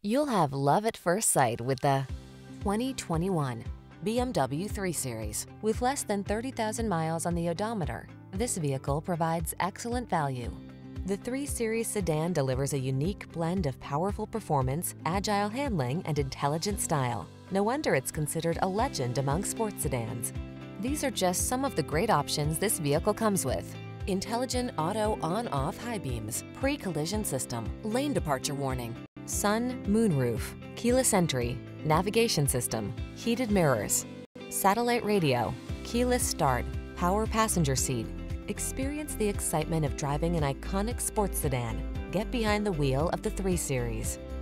You'll have love at first sight with the 2021 BMW 3 Series. With less than 30,000 miles on the odometer, this vehicle provides excellent value. The 3 Series sedan delivers a unique blend of powerful performance, agile handling, and intelligent style. No wonder it's considered a legend among sports sedans. These are just some of the great options this vehicle comes with: intelligent auto on-off high beams, pre-collision system, lane departure warning, sun, moonroof, keyless entry, navigation system, heated mirrors, satellite radio, keyless start, power passenger seat. Experience the excitement of driving an iconic sports sedan. Get behind the wheel of the 3 Series.